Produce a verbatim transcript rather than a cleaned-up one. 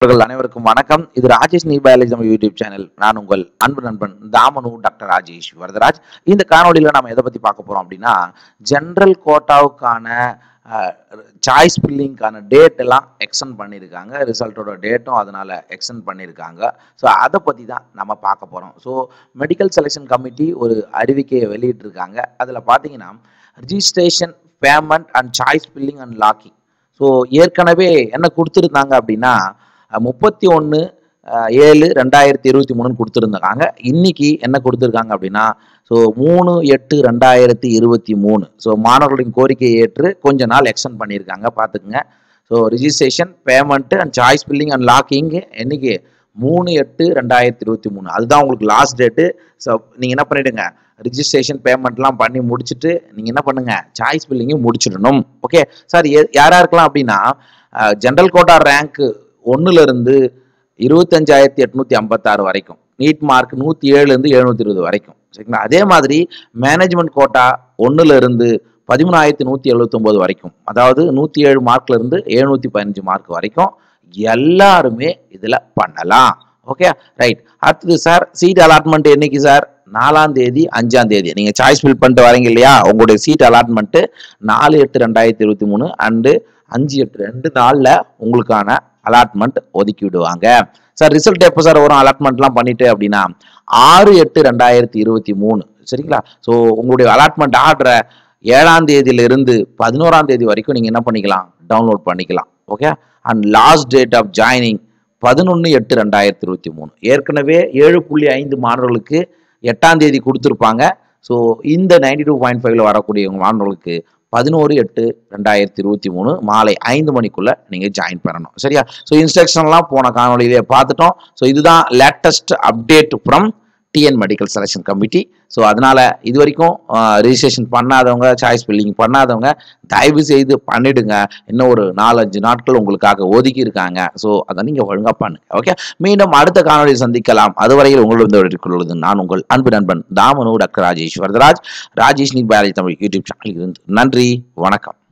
அனைவருக்கும் வணக்கம். இது ராஜேஷ் நீட் பயாலஜி நம்ம யூடியூப் சேனல். நான் உங்கள் அன்பு நண்பன் தாமனு டாக்டர் ராஜேஷ் வரதராஜ். இந்த காணொலியில் நம்ம எதை பற்றி பார்க்க போகிறோம் அப்படின்னா, ஜென்ரல் கோட்டாவுக்கான சாய்ஸ் ஃபில்லிங்கான டேட் எல்லாம் எக்ஸ்டெண்ட் பண்ணியிருக்காங்க. ரிசல்ட்டோட டேட்டும் அதனால் எக்ஸ்டெண்ட் பண்ணியிருக்காங்க. ஸோ அதை பற்றி தான் நம்ம பார்க்க போகிறோம். ஸோ மெடிக்கல் செலெக்ஷன் கமிட்டி ஒரு அறிவிக்கையை வெளியிட்டிருக்காங்க. அதில் பார்த்தீங்கன்னா registration, payment and choice filling and locking. So ஏற்கனவே என்ன கொடுத்துருந்தாங்க அப்படின்னா, முப்பத்தி ஒன்று ஏழு ரெண்டாயிரத்தி இருபத்தி மூணுன்னு கொடுத்துருந்தாங்க. இன்னைக்கு என்ன கொடுத்துருக்காங்க அப்படின்னா, ஸோ மூணு எட்டு ரெண்டாயிரத்தி இருபத்தி மூணு ஸோ மாணவர்களின் கோரிக்கையை ஏற்று கொஞ்ச நாள் எக்ஸ்டெண்ட் பண்ணியிருக்காங்க. பார்த்துக்குங்க. So registration, payment and choice filling and locking என்னைக்கு மூணு எட்டு ரெண்டாயிரத்தி இருபத்தி மூணு அதுதான் உங்களுக்கு லாஸ்ட் டேட்டு. ஸோ நீங்கள் என்ன பண்ணிவிடுங்க, ரிஜிஸ்ட்ரேஷன் பேமெண்ட்லாம் பண்ணி முடிச்சுட்டு நீங்கள் என்ன பண்ணுங்கள், சாய்ஸ் ஃபில்லிங்கும் முடிச்சிடணும். ஓகே சார், யாராக இருக்கலாம் அப்படின்னா, ஜென்ரல் கோட்டா ரேங்க்கு ஒன்றுலேருந்து இருபத்தஞ்சாயிரத்தி எட்நூற்றி ஐம்பத்தாறு வரைக்கும், நீட் மார்க் நூற்றி ஏழுலேருந்து எழுநூற்றி இருபது வரைக்கும், சரிங்களா. அதே மாதிரி மேனேஜ்மெண்ட் கோட்டா ஒன்றுலேருந்து பதிமூணாயிரத்தி நூற்றி எழுபத்தொம்போது வரைக்கும், அதாவது நூற்றி ஏழு மார்க்லேருந்து எழுநூற்றி பதினஞ்சு மார்க் வரைக்கும் எல்லாருமே இதில் பண்ணலாம். Okay right. அடுத்தது சார், சீட் அலாட்மெண்ட் என்னைக்கு சார்? நாலாம் தேதி அஞ்சாம் தேதி நீங்கள் சாய்ஸ் ஃபில் பண்ணிட்டு வரீங்க இல்லையா, உங்களுடைய சீட் அலாட்மெண்ட்டு நாலு எட்டு ரெண்டாயிரத்தி இருபத்தி மூணு அண்டு அஞ்சு எட்டு ரெண்டு நாளில் உங்களுக்கான அலாட்மெண்ட் ஒதுக்கி விடுவாங்க. சார் ரிசல்ட் எப்போ சார் வரும் அலாட்மெண்ட்லாம் பண்ணிட்டு அப்படின்னா, ஆறு எட்டு ரெண்டாயிரத்தி இருபத்தி மூணு சரிங்களா. ஸோ உங்களுடைய அலாட்மெண்ட் ஆர்டரை ஏழாம் தேதியிலிருந்து பதினோராம் தேதி வரைக்கும் நீங்கள் என்ன பண்ணிக்கலாம், டவுன்லோட் பண்ணிக்கலாம். Okay. And last date of joining பதினொன்று எட்டு ரெண்டாயிரத்தி இருபத்தி மூணு ஏற்கனவே ஏழு புள்ளி ஐந்து மாணவர்களுக்கு எட்டாம் தேதி கொடுத்துருப்பாங்க. ஸோ இந்த நைன்டி டூ பாயிண்ட் ஃபைவ்ல வரக்கூடிய மாணவர்களுக்கு பதினோரு எட்டு ரெண்டாயிரத்தி இருபத்தி மூணு மாலை ஐந்து மணிக்குள்ள நீங்க ஜாயின் பண்ணணும். சரியா. ஸோ இன்ஸ்ட்ரக்ஷன்லாம் போன காணொலியிலே பார்த்துட்டோம். ஸோ இதுதான் latest update from TN medical selection committee. So அதனால இது வரைக்கும் ரிஜிஸ்ட்ரேஷன் பண்ணாதவங்க, சாய்ஸ் ஃபில்லிங் பண்ணாதவங்க தயவு செய்து பண்ணிடுங்க. இன்னும் ஒரு நாலஞ்சு நாட்கள் உங்களுக்காக ஒதுக்கி இருக்காங்க. ஸோ அதை நீங்க ஒழுங்கா பண்ணுங்க. ஓகே. மீண்டும் அடுத்த காணொலியை சந்திக்கலாம். அதுவரையில் உங்களிடம் கொள்வது நான் உங்கள் அன்பு நண்பன் தாமனு doctor Rajesh Varadaraj, Rajesh NEET biology Tamil YouTube சேனலில் இருந்து. நன்றி, வணக்கம்.